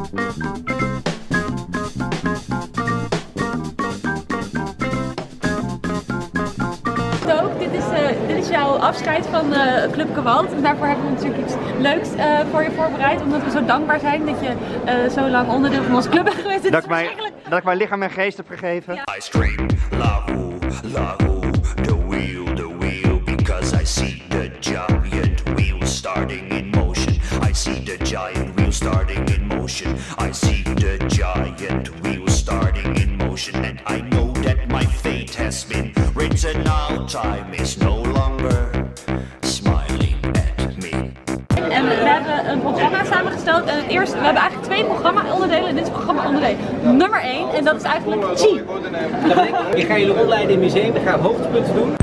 Dit is jouw afscheid van Club Gewalt. En daarvoor hebben we natuurlijk iets leuks voor je voorbereid. Omdat we zo dankbaar zijn dat je zo lang onderdeel van onze club bent geweest. Dat ik mijn lichaam en geest heb gegeven. Ja. I scream, Lahu, Lahu, the wheel, because I see the giant wheel starting in motion. I see the giant wheel starting in motion. I see the giant wheel starting in motion. And I know that my fate has been written out. Time is no longer smiling at me. En we hebben een programma samengesteld. En we hebben eigenlijk 2 programma-onderdelen. En dit is programma-onderdeel nummer 1. En dat is eigenlijk Chi. Ik ga jullie rondleiden in het museum. Ik ga hoogtepunten doen.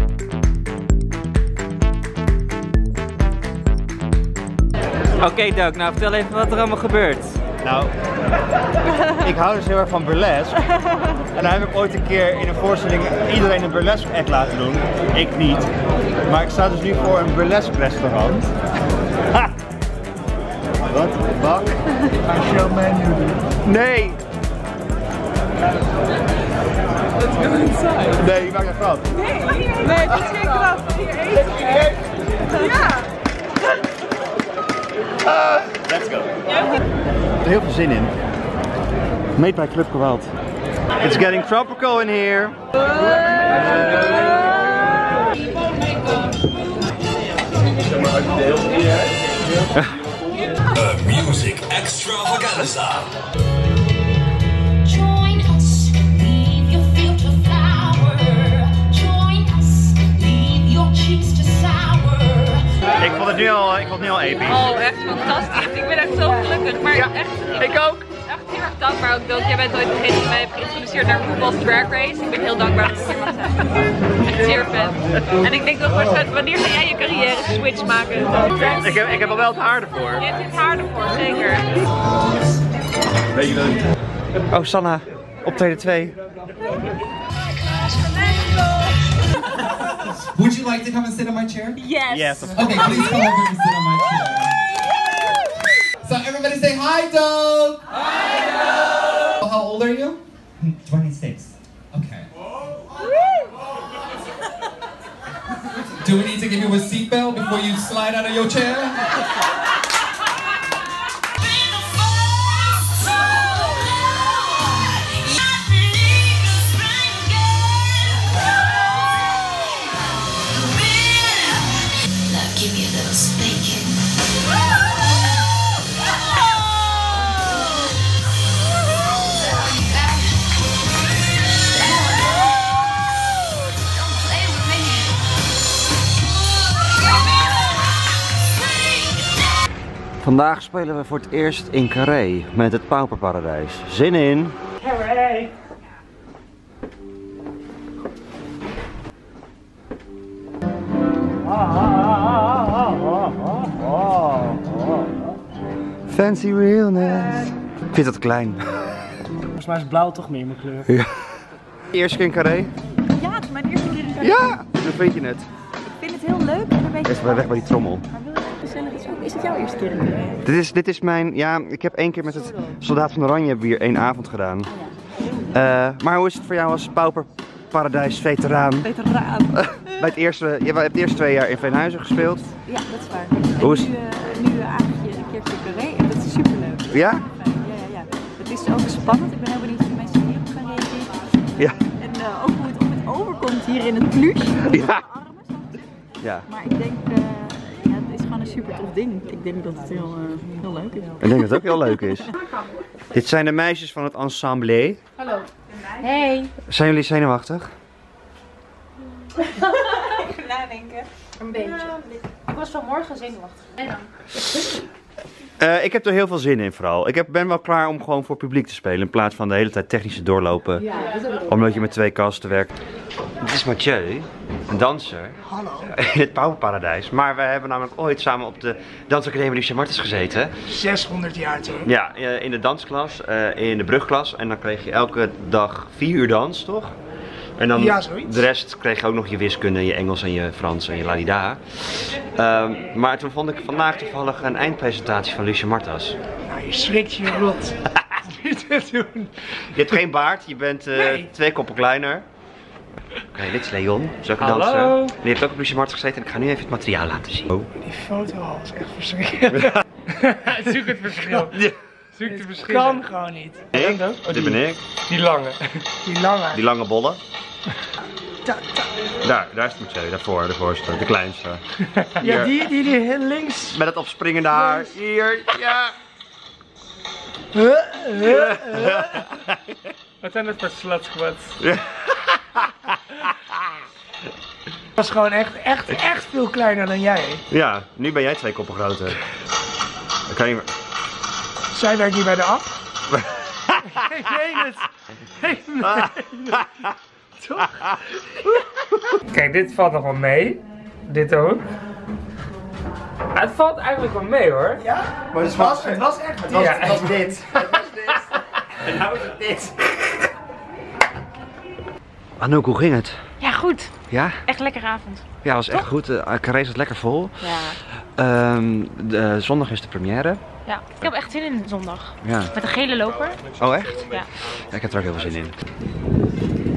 Oké, Doug, nou vertel even wat er allemaal gebeurt. Nou, ik hou dus heel erg van burlesque. En dan heb ik ooit een keer in een voorstelling iedereen een burlesque act laten doen. Ik niet. Maar ik sta dus nu voor een burlesque restaurant. Ha! Wat? Bak? Een showmenu doen? Nee! Let's go inside. Nee, je maakt een grap. Nee, het is geen grap. Hier eten. Ja! Let's go. Ik heb er heel veel zin in. Made by Club Gewalt. It's getting tropical in here. Music extravaganza. Join us, leave your field to flower. Join us, leave your cheeks to sour. Ik vond het nu al episch. Oh, echt fantastisch. Ik ben echt zo gelukkig. Maar Ja, echt, ik ook. echt heel erg dankbaar ook dat jij bent ooit degene die mij heeft geïntroduceerd naar RuPaul's Drag Race. Ik ben heel dankbaar dat ik hier mag zijn. Echt zeer vet. En ik denk dat wanneer ga jij je carrière switch maken? Ik heb al wel het haar ervoor. Je hebt het haar ervoor, zeker. Weet je leuk. Oh, Sanna, optreden 2. Would you like to come and sit on my chair? Yes. Yes. Okay, please come over and sit on my chair. So everybody say hi, Doug! Hi, Doug! How old are you? 26. Okay. Do we need to give you a seatbelt before you slide out of your chair? Give me a little spanking. Vandaag spelen we voor het eerst in Carré met het Pauperparadijs. Zin in! Carré! Fancy realness. Ik vind dat klein. Volgens mij is blauw toch meer mijn kleur. Ja. Eerste keer in Carré? Ja, het is mijn eerste keer in Carré. Ja! Hoe vind je het? Ik vind het heel leuk en een beetje... Eerst weg bij die trommel. Maar wil je gezellig iets ook? Is het jouw eerste keer in Carré? Dit is mijn... Ja, ik heb 1 keer met het Soldaat van Oranje hebben we hier 1 avond gedaan. Maar hoe is het voor jou als Pauperparadijs veteraan? Veteraan. Bij het eerste, je hebt de eerste 2 jaar in Veenhuizen gespeeld. Ja, dat is waar. Hoe is het? Nu avondje een keertje in Carré en dat is superleuk. Ja? Ja. Het is ook spannend. Ik ben heel benieuwd of de mensen hierop gaan reageren. Ja. En ook hoe het overkomt hier in het pluche. Ja. Ja. Maar ik denk, het is gewoon een super tof ding. Ik denk dat het heel leuk is. Ik denk dat het ook heel leuk is. Dit zijn de meisjes van het ensemble. Hallo. Hey. Zijn jullie zenuwachtig? Even nadenken. Een beetje. Ik was vanmorgen zenuwachtig. En dan? Ik heb er heel veel zin in vooral. Ik ben wel klaar om gewoon voor publiek te spelen in plaats van de hele tijd technisch te doorlopen. Ja, omdat je met 2 kasten werkt. Dit is Mathieu, een danser. Hallo. In het Pauperparadijs. Maar we hebben namelijk ooit samen op de Dansacademie Lucia Martens gezeten. 600 jaar terug. Ja, in de dansklas, in de brugklas. En dan kreeg je elke dag 4 uur dans, toch? En dan ja, zoiets. De rest kreeg je ook nog je wiskunde, je Engels en je Frans en je ladida. Maar toen vond ik vandaag toevallig een eindpresentatie van Lucia Martens. Nou Je schrikt je rot. Niet te doen. Je hebt geen baard, je bent 2 koppen kleiner. Oké, dit is Leon. Zo kan Hallo. dansen. Die heeft ook op Lucie Martens gezeten en ik ga nu even het materiaal laten zien. Oh. Die foto is echt verschrikkelijk. Zoek het verschil. Zoek het verschil. Kan gewoon niet. Dit ben ik. Die lange. Die lange. Die lange bollen. Daar is het Mathieu, daarvoor, de voorste, de kleinste. Ja, die heel links. Met het opspringende haar. Hier, ja. Wat zijn dat voor slutsquats? Was gewoon echt veel kleiner dan jij. Ja, nu ben jij 2 koppen groter. Dan kan je... Zij werkt niet bij de app. Ik meen het. Ik meen het. Toch? Kijk, dit valt nog wel mee. Dit ook. Het valt eigenlijk wel mee hoor. Ja? Maar het was echt dit. Het was dit. En nou is het dit. Anouk, hoe ging het? Ja, goed. Ja? Echt lekkere avond. Ja, was echt goed. Carré zat lekker vol. Ja. Zondag is de première. Ja. Ik heb echt zin in zondag. Ja. Met een gele loper. Oh echt? Ja. Ja, ik heb er ook heel veel zin in.